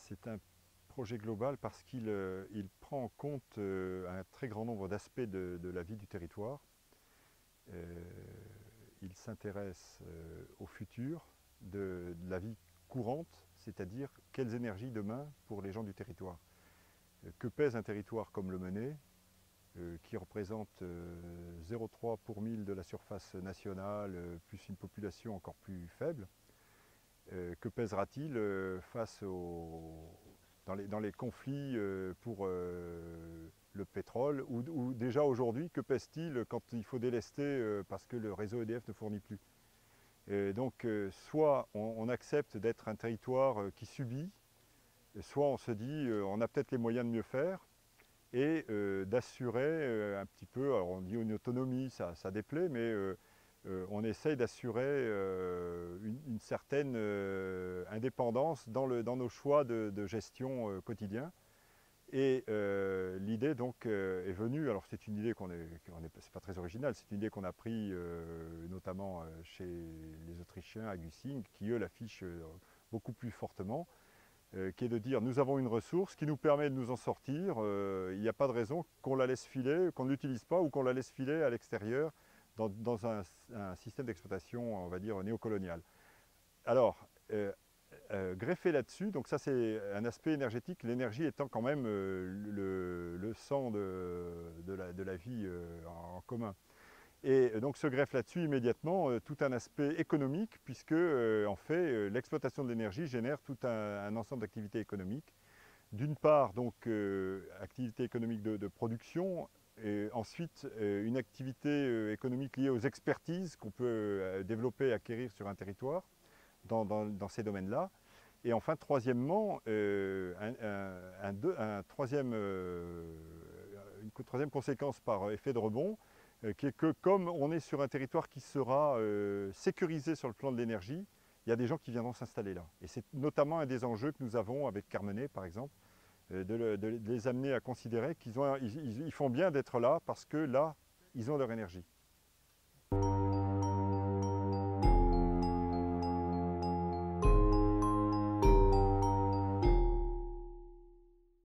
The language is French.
C'est un projet global parce qu'il prend en compte un très grand nombre d'aspects de la vie du territoire. Il s'intéresse au futur de la vie courante, c'est-à-dire quelles énergies demain pour les gens du territoire. Que pèse un territoire comme le Menet, qui représente 0,3 pour 1000 de la surface nationale, plus une population encore plus faible. Que pèsera-t-il dans les conflits pour le pétrole ou déjà aujourd'hui, que pèse-t-il quand il faut délester parce que le réseau EDF ne fournit plus? Donc soit on accepte d'être un territoire qui subit, soit on se dit on a peut-être les moyens de mieux faire et d'assurer un petit peu, alors on dit une autonomie, ça déplaît, mais on essaye d'assurer une certaine indépendance dans nos choix de gestion quotidien. Et l'idée donc est venue, alors c'est une idée c'est pas très original, c'est une idée qu'on a pris notamment chez les Autrichiens à Güssing, qui eux l'affichent beaucoup plus fortement, qui est de dire nous avons une ressource qui nous permet de nous en sortir, il n'y a pas de raison qu'on la laisse filer, qu'on ne l'utilise pas ou qu'on la laisse filer à l'extérieur dans un système d'exploitation, on va dire, néocolonial. Alors, greffé là-dessus, donc ça c'est un aspect énergétique, l'énergie étant quand même le sang de la vie en commun. Et donc se greffe là-dessus immédiatement tout un aspect économique, puisque en fait l'exploitation de l'énergie génère tout un ensemble d'activités économiques. D'une part, donc activité économique de production, et ensuite une activité économique liée aux expertises qu'on peut développer et acquérir sur un territoire dans ces domaines-là. Et enfin, troisièmement, une troisième conséquence par effet de rebond, qui est que comme on est sur un territoire qui sera sécurisé sur le plan de l'énergie, il y a des gens qui viendront s'installer là. Et c'est notamment un des enjeux que nous avons avec Carmenet, par exemple, de les amener à considérer qu'ils font bien d'être là parce que là, ils ont leur énergie.